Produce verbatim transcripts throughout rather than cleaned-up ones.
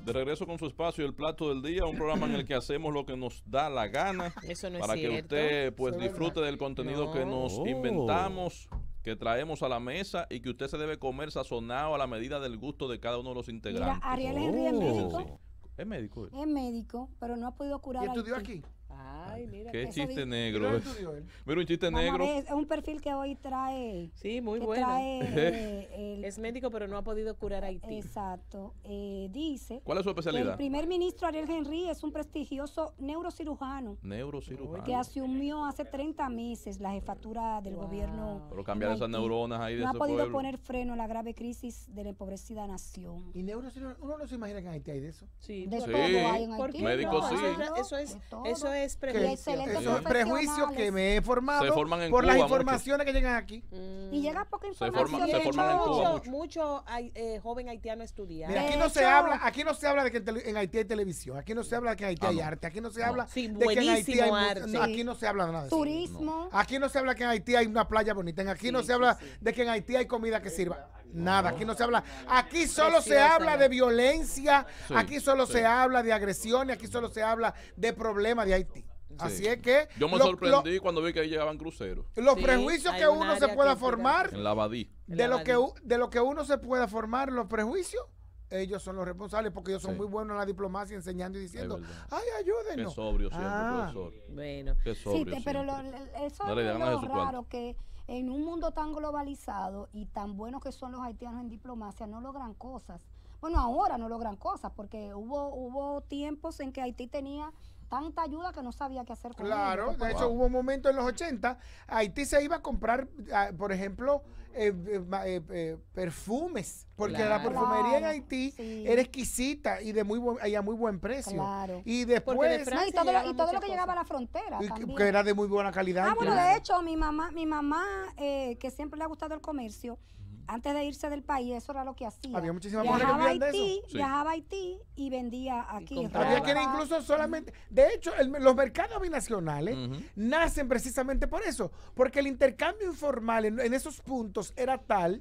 De regreso con su espacio El Plato del Día, un programa en el que hacemos lo que nos da la gana. Eso no es para cierto. que usted pues Eso es disfrute verdad. del contenido No. que nos Oh. inventamos, que traemos a la mesa y que usted se debe comer sazonado a la medida del gusto de cada uno de los Mira, integrantes. Ariel Henry es Oh. médico, ¿Es médico? él? es médico, pero no ha podido curar ¿Y estudió Haití. aquí? Ay, mira. Qué que- Eso chiste di- negro. ¿Dónde estudió él? Mira un chiste Vamos a negro. ver, es un perfil que hoy trae, Sí, muy que bueno. trae eh, el- Es médico, pero no ha podido curar a Haití. exacto, eh, dice ¿Cuál es su que el especialidad? primer ministro Ariel Henry es un prestigioso neurocirujano Neurocirujano. que asumió hace treinta meses la jefatura del Wow. gobierno. Pero cambiar en esas Haití. neuronas ahí de No ha ese podido pueblo. poner freno a la grave crisis de la empobrecida nación. ¿Y neurocirujano? Uno no se imagina que en Haití hay de eso. Sí, De por- todo hay en ¿por Haití. qué Médicos no? sí. Eso es- Eso es, De todo. eso es Que prejuicio. excelente Eso es profesionales. prejuicio que me he formado Se forman en por las Cuba informaciones que llegan aquí. Mm. Y llega poca Se información. forman- se de forman en todo. Cuba mucho, mucho. mucho hay, eh, joven haitiano estudiado. Mira, De aquí no se hecho- habla, aquí no se habla de que en, tele- en Haití hay televisión, aquí no se habla de que en Haití Ah, hay no. arte, aquí no se No. habla Sí, de que en Haití hay buenísimo mu- arte. no, aquí no se habla nada de eso. Turismo. Aquí no se habla que en Haití hay una playa bonita, en aquí no Sí, se sí, habla sí. de que en Haití hay comida que sirva. Nada, aquí no se habla. Aquí solo se Preciosa, habla ¿no? de violencia, Sí, aquí solo sí. se habla de agresiones, aquí solo se habla de problemas de Haití. Así Sí. es que Yo me lo- sorprendí cuando vi que ahí llegaban cruceros. lo- los Sí, prejuicios hay que un uno área se pueda que formar, En la Abadí. de La lo que Abadí. u- de lo que uno se pueda formar, los prejuicios, ellos son los responsables porque ellos son Sí. muy buenos en la diplomacia enseñando y diciendo, verdad. ay, Qué ayúdenos. sobrio siempre, Ah. profesor. Bueno, Qué Sí, sobrio te- pero lo, siempre. lo- eso No le es dan nada de lo su raro cuarto. que en un mundo tan globalizado y tan buenos que son los haitianos en diplomacia no logran cosas. Bueno, ahora no logran cosas porque hubo hubo tiempos en que Haití tenía tanta ayuda que no sabía qué hacer con Claro, ellos. de hecho Wow. hubo un momento en los ochenta, Haití se iba a comprar, ah, por ejemplo, eh, eh, ma- eh, eh, perfumes, porque la Claro. perfumería en Claro, Haití sí. era exquisita y de muy buen, y a muy buen precio. Claro. Y Porque de después, No, y Francia todo, lo, llegaban y todo lo muchas que llegaba a cosas. la frontera y que- también. que era de muy buena calidad. Ah, bueno, incluso. de hecho, mi mamá, mi mamá eh, que siempre le ha gustado el comercio, antes de irse del país, eso era lo que hacía. Había muchísimas mujeres que viajaba a vivían de Haití, eso. Sí. viajaba a Haití y vendía aquí. compraba. Había ropa. quienes incluso solamente, de hecho, el- los mercados binacionales Ujú. nacen precisamente por eso, porque el intercambio informal en, en esos puntos era tal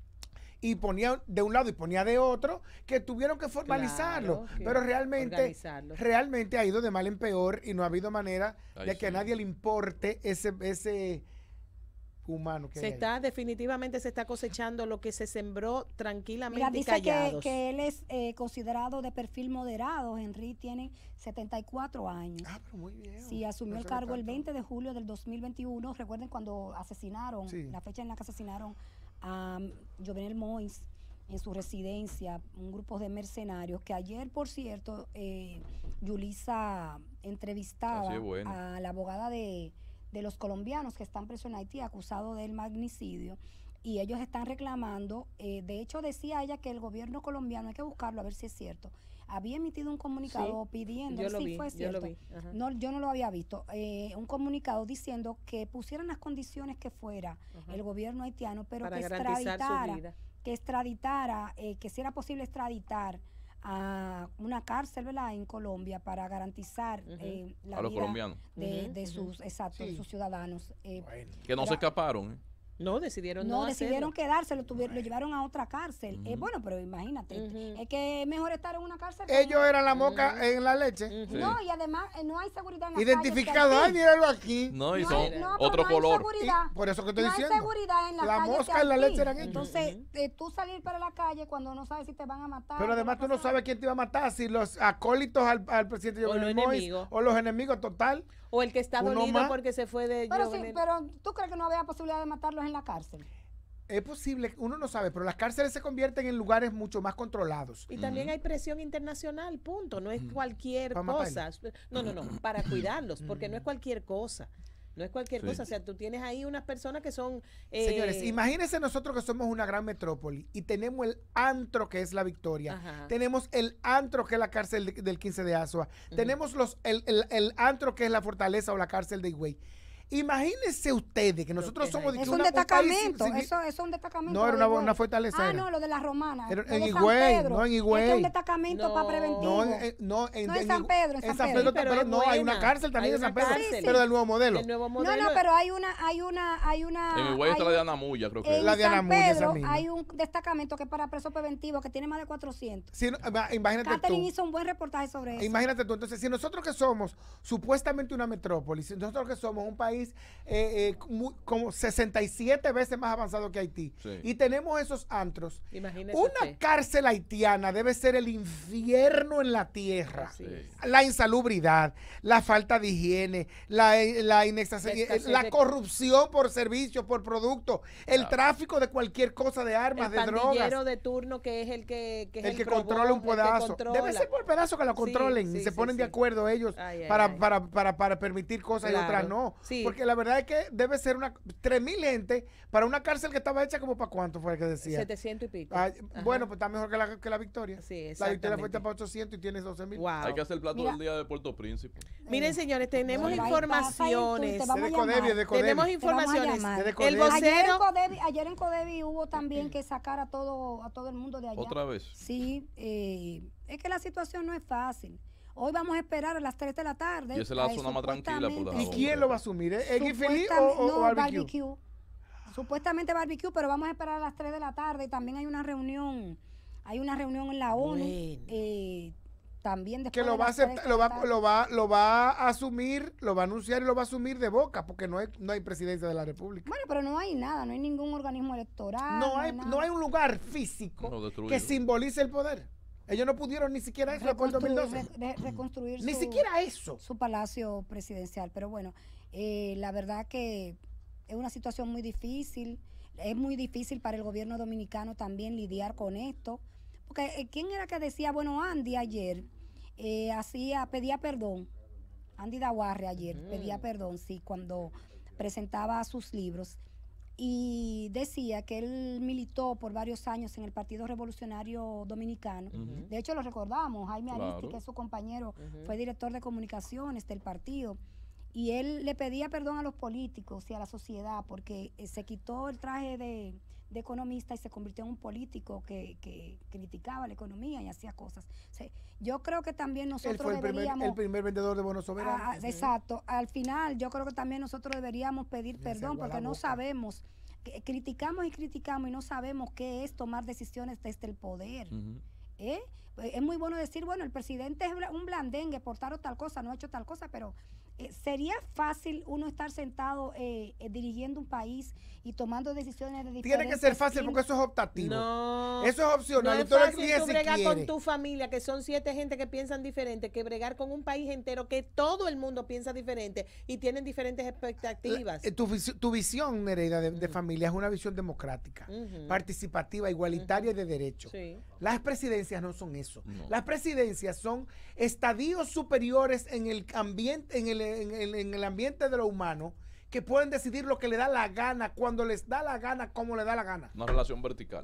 y ponía de un lado y ponía de otro que tuvieron que formalizarlo, Claro, que pero realmente organizarlo. realmente ha ido de mal en peor y no ha habido manera Ay, de que a sí. nadie le importe ese ese humano que Se hay ahí. está, definitivamente se está cosechando lo que se sembró tranquilamente Mira, y dice que, callados. que él es eh, considerado de perfil moderado. Henry tiene setenta y cuatro años. Ah, pero muy bien. Sí, asumió No el se ve cargo el tanto. veinte de julio del dos mil veintiuno. Recuerden cuando asesinaron, Sí. la fecha en la que asesinaron a um, Jovenel Moïse en su residencia, un grupo de mercenarios que ayer, por cierto, eh, Yulisa entrevistaba Así es bueno. a la abogada de, de los colombianos que están presos en Haití acusados del magnicidio y ellos están reclamando, eh, de hecho decía ella que el gobierno colombiano, hay que buscarlo a ver si es cierto, había emitido un comunicado Sí, pidiendo, yo lo sí vi, fue yo cierto, lo vi, ajá. no, yo no lo había visto, eh, un comunicado diciendo que pusieran las condiciones que fuera Ajá. el gobierno haitiano, pero Para que garantizar su extraditara, vida. que extraditara, eh, que si era posible extraditar a una cárcel, ¿verdad?, en Colombia para garantizar Ujú. eh, la A los vida colombianos. de, Ujú, de ujú. sus, exacto, Sí. sus ciudadanos. eh, Bueno. Que no se Era- escaparon. ¿eh? No, decidieron no, no, decidieron hacerlo. quedarse, lo, tuvieron, lo llevaron a otra cárcel. Eh, Ujú. bueno, pero imagínate, Ujú. es que es mejor estar en una cárcel. que Ellos eran la moca Ujú. en la leche. Ujú. No, y además eh, no hay seguridad en las Identificado, calles ay, que míralo aquí. No, y No son hay- no, pero otro no hay color. seguridad. Y por eso que estoy no diciendo. hay seguridad en la, La calle mosca que en la Haití. leche eran ellos. Entonces, Ujú. eh, tú salir para la calle cuando no sabes si te van a matar. Pero qué además va a tú no pasar. sabes quién te iba a matar, si los acólitos al, al presidente O Jovenel los Moïse enemigos. o los enemigos total. O el que está Uno dolido más. porque se fue de Pero, sí, Jovenel. pero tú crees que no había posibilidad de matarlos en la cárcel. Es posible, uno no sabe, pero las cárceles se convierten en lugares mucho más controlados. Y también hay presión internacional, punto. No es cualquier Para cosa. No, no, no, para cuidarlos, porque no es cualquier cosa. No es cualquier Sí. cosa. O sea, tú tienes ahí unas personas que son... eh, Señores, imagínense nosotros que somos una gran metrópoli y tenemos el antro que es la Victoria, Ajá. tenemos el antro que es la cárcel de- del quince de Asua, tenemos los, el, el- el antro que es la Fortaleza o la cárcel de Higüey. Imagínense ustedes que nosotros que somos... hay. de Es que un una- país destacamento, sin- sin- eso, eso es un destacamento. No, era de una, Higüey. una fortaleza. Ah, era. no, lo de la romana. Era lo en de San Higüey, Pedro. no en Es que Higüey. es un destacamento No. para preventivo. No, en, no, en, No, en en- San Pedro, en en San San Pedro. Pedro, Sí, pero pero es no, hay una buena. cárcel también Hay en San una Pedro, cárcel. pero del nuevo modelo. El nuevo No, modelo. no, pero hay una, hay una, hay una. En Higüey está hay la de un- Ana Muya, creo que. En La de Ana San Muya, esa Pedro misma. hay un destacamento que es para presos preventivos que tiene más de cuatrocientos. Si no, ima- imagínate Catherine tú. hizo un buen reportaje sobre eso. Imagínate tú, entonces, si nosotros que somos supuestamente una metrópolis, si nosotros que somos un país eh, eh, muy- como sesenta y siete veces más avanzado que Haití, Sí. y tenemos esos antros, Imagínese una usted. cárcel haitiana debe ser el infierno en la tierra. Así Sí. es. La insalubridad, la falta de higiene, la, la, inexas- La escasez la de- corrupción por servicio, por producto, el Claro. tráfico de cualquier cosa, de armas, El de drogas. pandillero de turno que es el que, que es El que probón, controla un el que pedazo. controla. Debe ser por pedazo que lo Sí, controlen y sí, se sí, ponen de sí. acuerdo ellos Ay, ay, para, ay. Para, para, para permitir cosas y Claro, otras no. sí. Porque la verdad es que debe ser una tres mil gente para una cárcel que estaba hecha como para cuánto fue que decía. setecientos y pico. Ay, Ajá. bueno, pues está mejor que la, que la Victoria. Sí, la Victoria fue exactamente. hecha para ochocientos y tiene doce mil. Wow. Hay que hacer el plato Mira. del día de Puerto Príncipe. Miren, señores, tenemos Bueno, ahí informaciones. pasa y tú te De vamos a Codevi, llamar. de Codevi. Tenemos Te vamos a informaciones. llamar. De El Codevi. Ayer en vocero. Codevi, ayer en Codevi hubo también que sacar a todo, a todo el mundo de allá. Otra vez. Sí, eh, es que la situación no es fácil. Hoy vamos a esperar a las tres de la tarde. Y esa es la eh, zona más tranquila por supuestamente- la ¿Y quién lo va a asumir? ¿Eh? ¿Eggy Fili o, Supuestamente- o- no, o barbecue? barbecue. Supuestamente barbecue, pero vamos a esperar a las tres de la tarde. Y también hay una reunión, hay una reunión en la ONU. Bueno. eh, también Que después lo de va, a las tres aceptar- de lo, la va, tarde. lo, va, lo va a asumir, lo va a anunciar y lo va a asumir de boca, porque no hay, no hay presidencia de la República. Bueno, pero no hay nada, no hay ningún organismo electoral. No hay, nada. no hay un lugar físico No, destruido. que simbolice el poder. Ellos no pudieron ni siquiera eso después del dos mil Reconstruir, doce. re- re- reconstruir Ni su- siquiera eso. su palacio presidencial. Pero bueno, eh, la verdad que es una situación muy difícil. Es muy difícil para el gobierno dominicano también lidiar con esto. Porque eh, ¿quién era que decía? Bueno, Andy ayer eh, hacía, pedía perdón. Andy Dawarre ayer pedía perdón, sí, cuando presentaba sus libros. Y decía que él militó por varios años en el Partido Revolucionario Dominicano. Ujú. De hecho, lo recordamos, Jaime Aristi, Claro. que es su compañero, Ujú. fue director de comunicaciones del partido. Y él le pedía perdón a los políticos y a la sociedad porque eh, se quitó el traje de, de economista y se convirtió en un político que, que criticaba la economía y hacía cosas. O sea, yo creo que también Él nosotros fue el primer, deberíamos... el primer vendedor de bonos soberanos. Ah, exacto. Al final, yo creo que también nosotros deberíamos pedir Ya se perdón agua la porque no boca. sabemos, que- criticamos y criticamos y no sabemos qué es tomar decisiones desde el poder. Ujú. ¿eh? Pues es muy bueno decir, bueno, el presidente es bla- un blandengue por tal o tal cosa, no ha hecho tal cosa, pero eh, sería fácil uno estar sentado eh, eh, dirigiendo un país y tomando decisiones de diferentes Tiene que ser fácil porque índ- eso es optativo. No. Eso es opcional. No es Usted lo fácil elige tú si bregar quiere. con tu familia, que son siete gente que piensan diferente, que bregar con un país entero que todo el mundo piensa diferente y tienen diferentes expectativas. La- eh, tu, visi- tu visión, Nereida, de, de familia es una visión democrática, Ujú. participativa, igualitaria y de derecho. Sí. Las presidencias no son eso. No. Las presidencias son estadios superiores en el ambiente, en el, en el- en el ambiente de lo humano, que pueden decidir lo que le da la gana, cuando les da la gana, como le da la gana. Una relación vertical.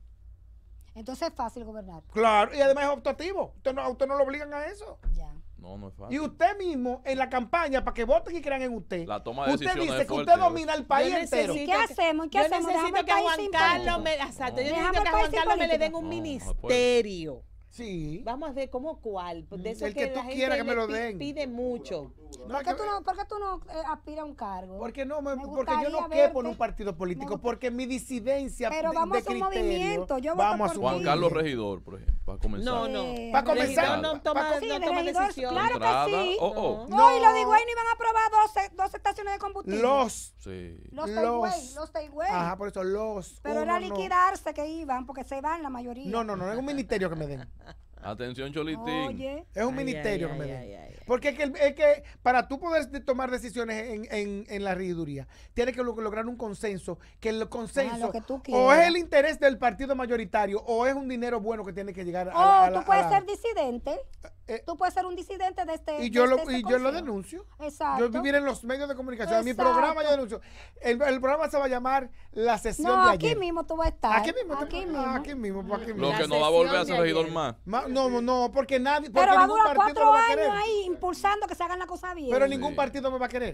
Entonces es fácil gobernar. Claro, y además es optativo. Usted no, a usted no lo obligan a eso. Ya. No, no es Y fácil. usted mismo, en la campaña, para que voten y crean en usted, La toma de usted decisiones dice es que fuerte, usted ¿no? domina el país Yo entero. necesito ¿Qué que- hacemos? ¿Qué yo hacemos? Dejamos necesito el que a país Juan sin Carlos política. me, exacto, yo No. necesito Dejamos que a el Juan país sin Carlos me le den política. un No, no se ministerio. Sí. Vamos a ver cómo cuál. De eso El que tú la gente quieras que me le lo pi- den. pide mucho. No, ¿Por es qué que- tú no, por qué tú no eh, aspiras a un cargo? Porque no, me- Me porque yo no gustaría quepo en un verte. partido político, Me gusta- porque mi disidencia Pero de, vamos de a hacer un criterio, movimiento, yo voto vamos a por su ti. Juan Carlos Regidor, por ejemplo, para comenzar. No, no. Eh, Pa' El comenzar, regidor no pa- toma, pa- Sí, no el toma regidor, decisiones. claro. Entrada, que sí. oh, oh. No, y los de Higüey no iban a aprobar dos, dos estaciones de combustible. los, Sí. Los de los- Higüey, los de Higüey. ajá, por eso los. Pero uno era no. liquidarse que iban, porque se van la mayoría. No, no, no, es un ministerio que me den. Atención, Cholitín. Oye, Es un Ay, ministerio ay, que me ay, den. ay, ay. Porque es que, el- es que para tú poder de- tomar decisiones en, en, en la regiduría, tienes que lo- lograr un consenso, que el consenso Ah, lo que tú o es quieras. el interés del partido mayoritario o es un dinero bueno que tiene que llegar a, oh, la- a la- tú puedes a la- ser disidente. eh, Tú puedes ser un disidente de este. y yo de lo, este y yo lo consejo. denuncio. Exacto. Yo vivir en los medios de comunicación. En mi Exacto. programa yo denuncio. El, el programa se va a llamar La Sesión No, de aquí ayer. mismo tú vas a estar. Aquí mismo. te- Aquí ah, mismo. Aquí mismo. pues, aquí Lo mismo. La que no va a volver a sesión ser de regidor ayer. más. Ma- No, no, no, porque nadie. Porque Pero va a ningún durar partido cuatro lo va a años querer. ahí impulsando que se hagan la cosa bien. Pero Sí. ningún partido me va a querer.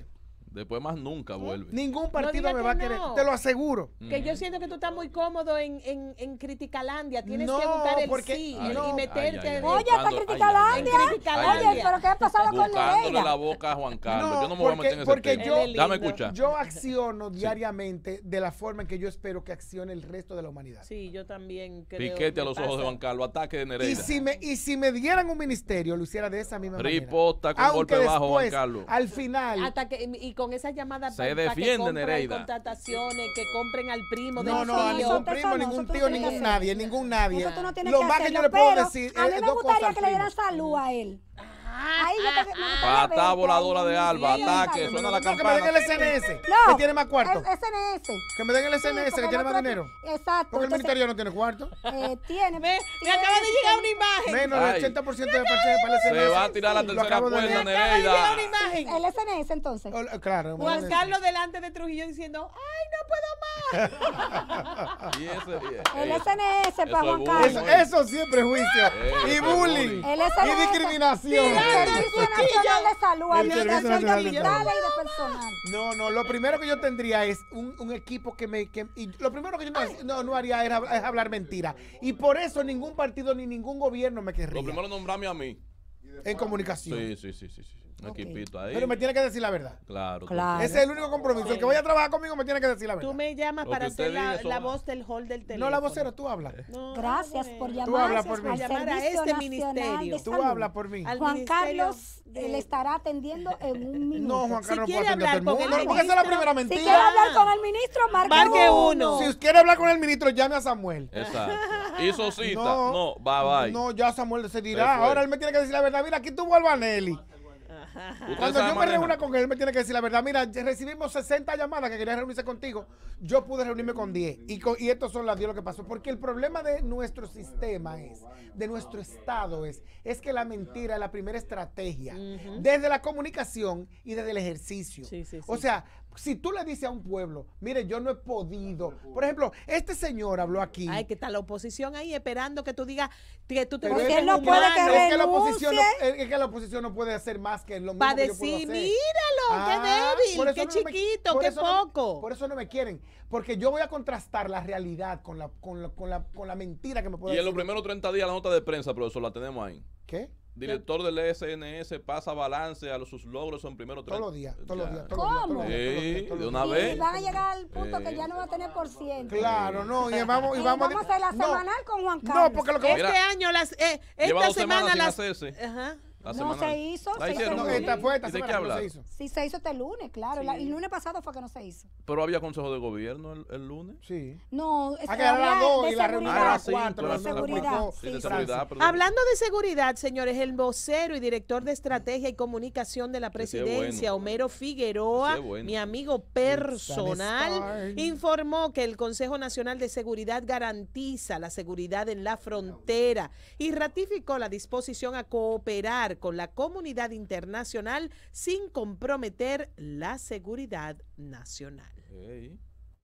Después más nunca vuelve. Ningún partido diga me que va a querer, no. te lo aseguro. Que yo Ujú. siento que tú estás muy cómodo en, en, en Criticalandia. Tienes No, que buscar el porque- sí Ay, y no. meterte. ay, ay, ay. Oye, está Buscando- Criticalandia. En Criticalandia. Oye, pero ¿qué ha pasado con Buscándole Nereida? la boca a Juan Carlos. No, yo no me voy a porque- meter en ese porque tema. yo- Él es Dame lindo. escuchar. Yo acciono diariamente de la forma en que yo espero que accione el resto de la humanidad. Sí, yo también creo. Piquete a me los ojos de pasa. Juan Carlos. Ataque de Y Nereida. si, me, y si me dieran un ministerio, lo hiciera de esa misma manera. Riposta con Aunque golpe bajo, Juan después, Carlos. al final, Hasta que, y con esas llamadas Se para que defiende, compren Nereida. contrataciones, que compren al primo no, del no, a tío. ningún Eso primo, no, ningún eso tú tío, no tienes ningún que nadie, ningún nadie. Eso tú no tienes Lo que más que hacerlo, yo le puedo pero decir a mí es me dos gustaría cosas que al le dieran primo. salud a él. Ahí yo te, me gustaría Patá verte voladora de ahí. Alba. Sí, Ataque. salud. Suena la No, que me den campana. el S N S, No, que tiene más cuarto. el S N S. Que me den el S N S, Sí, que porque tiene el más otro- dinero. Exacto. Porque el entonces, ministerio no tiene cuarto. eh, tiene. Me, me tiene- acaba de llegar una imagen. Menos del Ay. ochenta por ciento de parte para el S N S. Se va a tirar la Lo tercera acabo de cuerda, ver. Me acaba de llegar una Nereida. imagen. El S N S entonces. Oh, Claro. Juan bueno, Carlos delante de Trujillo diciendo, ay, no puedo más. Y ese bien. El Eh, S N S para eso es Juan bullying. Carlos. Eso, eso siempre es juicio. Eh, y eso es bullying. bullying. El S N S. Y discriminación. El Servicio Nacional de Salud, El Servicio Administración de Nacional de Hospitales y de Personal. No, no, lo primero que yo tendría es un, un equipo que me... Que, y lo primero que yo no, no, no haría era, es hablar mentira. Y por eso ningún partido ni ningún gobierno me querría. Lo primero nombrarme a mí. En comunicación. Sí, sí, sí, sí. sí. Un Ok. equipito ahí. Pero me tiene que decir la verdad. Claro. Claro. Ese es el único compromiso. El que vaya a trabajar conmigo me tiene que decir la verdad. Tú me llamas Lo para que usted hacer la, diga, eso la va. voz del hall del teléfono. No, la vocera, tú hablas. No, Gracias bueno. por Tú llamar hablas por mí. al Llamar a Servicio este Nacional ministerio. de Tú Salud. hablas por mí. Al Juan ministerio Carlos eh, de- le estará atendiendo en un minuto. No, Juan Si Carlos no quiere puede atender a hablar todo el con mundo. el No, porque esa es la ministro- primera Si mentira. quiere hablar con el ministro, marque, Marque uno. uno. Si usted quiere hablar con el ministro, llame a Samuel. Exacto. Hizo cita. No, bye bye. No, ya Samuel se Se dirá. fue. Ahora él me tiene que decir la verdad. Mira, aquí tuvo al Vanelli. Usted Cuando sabe yo me manejar. reúna con él, él me tiene que decir la verdad. Mira, ya recibimos sesenta llamadas que querían reunirse contigo. Yo pude reunirme con diez. Y, con- y estos son las diez lo que pasó. Porque el problema de nuestro sistema es, de nuestro Estado es, es que la mentira es la primera estrategia. Ujú. Desde la comunicación y desde el ejercicio. Sí, sí, O sí. sea, si tú le dices a un pueblo, mire, yo no he podido. Por ejemplo, este señor habló aquí. Ay, que está la oposición ahí esperando que tú digas que tú te Pero vuelves es- él no puede humano. que es que la oposición no, renuncie. es que la oposición no puede hacer más que lo mismo Para que yo puedo decir, hacer. míralo, Ah, qué por débil, eso qué no me- chiquito, por qué eso no- poco. por eso no me quieren. Porque yo voy a contrastar la realidad con la, con la, con la, con la mentira que me puede Y en los decir. primeros treinta días la nota de prensa, profesor, la tenemos ahí. ¿Qué? Director del S N S pasa balance a los, sus logros en primero Todos los días, todos los Ya. días, todos los días, todos los ¿Cómo? días, todos los días, Sí, todos de los una días. vez. Y van a llegar al punto Eh. que ya no va a tener por ciento. Claro, no, y vamos, y Y vamos, vamos a hacer la no, semanal con Juan No, Carlos. porque lo que Este Mira, año, las, eh, Lleva esta dos semanas semana sin las... hacerse. Ajá. La No semanal. se hizo, La se hizo hicieron. no, el esta lunes. fue esta ¿Y de qué semana que no habla? se hizo. Sí, se hizo este lunes, claro. La- Sí. el lunes pasado fue que no se hizo. Pero había consejo de gobierno el, el lunes. Sí. No, es Ah, que era las había dos de y la reunión seguridad. era Ah, las sí, cuatro. claro, de no lo seguridad. explicó. Sí, Sí, de sí. seguridad, perdón. Hablando de seguridad, señores, el vocero y director de estrategia y comunicación de la Ese es presidencia, bueno. Homero Figueroa, Ese es bueno. mi amigo personal, Star. informó que el Consejo Nacional de Seguridad garantiza la seguridad en la frontera y ratificó la disposición a cooperar con la comunidad internacional sin comprometer la seguridad nacional. Ey.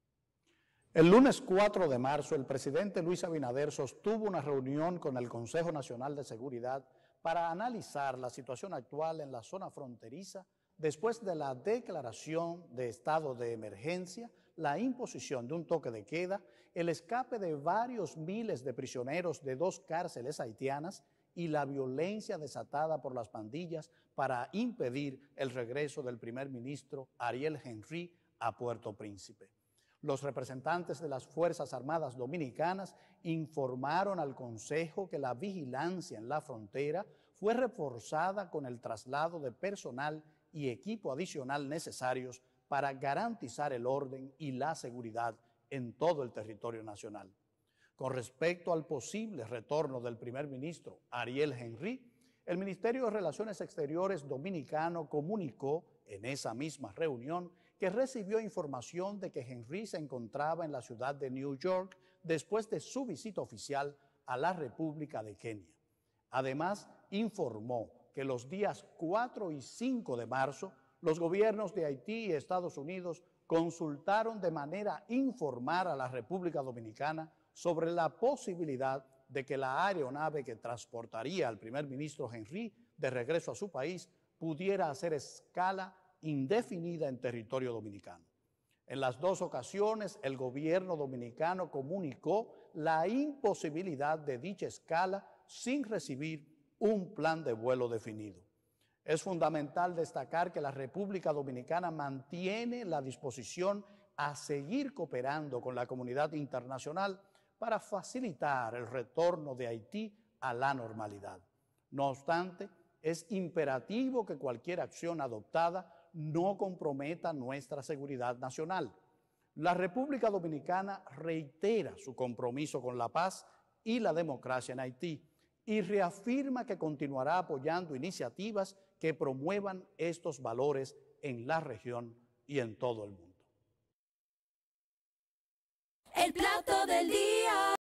El lunes cuatro de marzo, el presidente Luis Abinader sostuvo una reunión con el Consejo Nacional de Seguridad para analizar la situación actual en la zona fronteriza después de la declaración de estado de emergencia, la imposición de un toque de queda, el escape de varios miles de prisioneros de dos cárceles haitianas y la violencia desatada por las pandillas para impedir el regreso del primer ministro Ariel Henry a Puerto Príncipe. Los representantes de las Fuerzas Armadas Dominicanas informaron al Consejo que la vigilancia en la frontera fue reforzada con el traslado de personal y equipo adicional necesarios para garantizar el orden y la seguridad en todo el territorio nacional. Con respecto al posible retorno del primer ministro Ariel Henry, el Ministerio de Relaciones Exteriores dominicano comunicó en esa misma reunión que recibió información de que Henry se encontraba en la ciudad de New York después de su visita oficial a la República de Kenia. Además, informó que los días cuatro y cinco de marzo, los gobiernos de Haití y Estados Unidos consultaron de manera informal a la República Dominicana sobre la posibilidad de que la aeronave que transportaría al primer ministro Henry de regreso a su país pudiera hacer escala indefinida en territorio dominicano. En las dos ocasiones, el gobierno dominicano comunicó la imposibilidad de dicha escala sin recibir un plan de vuelo definido. Es fundamental destacar que la República Dominicana mantiene la disposición a seguir cooperando con la comunidad internacional para facilitar el retorno de Haití a la normalidad. No obstante, es imperativo que cualquier acción adoptada no comprometa nuestra seguridad nacional. La República Dominicana reitera su compromiso con la paz y la democracia en Haití y reafirma que continuará apoyando iniciativas que promuevan estos valores en la región y en todo el mundo. El plato del día.